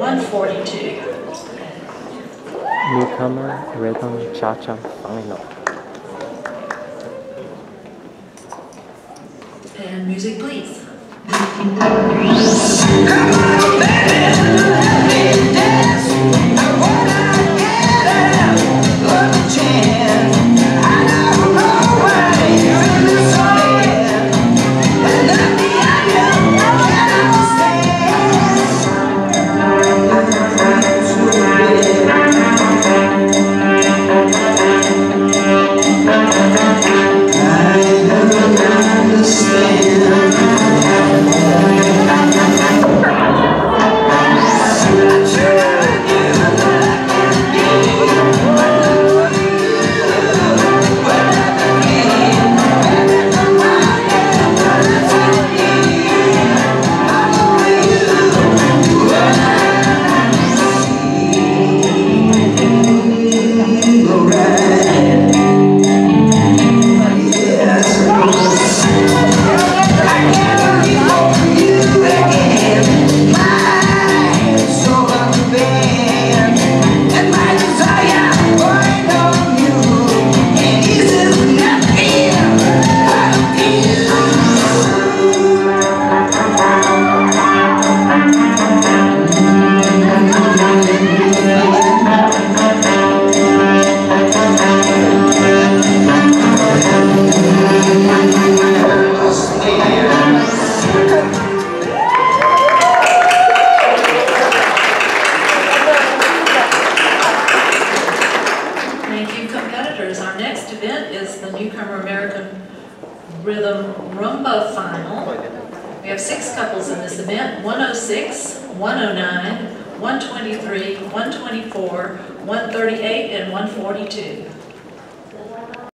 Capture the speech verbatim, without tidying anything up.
one forty-two. Newcomer Rhythm Cha-Cha Final. And music, please. Our next event is the Newcomer American Rhythm Rumba Final. We have six couples in this event: one oh six, one oh nine, one twenty-three, one twenty-four, one thirty-eight, and one forty-two.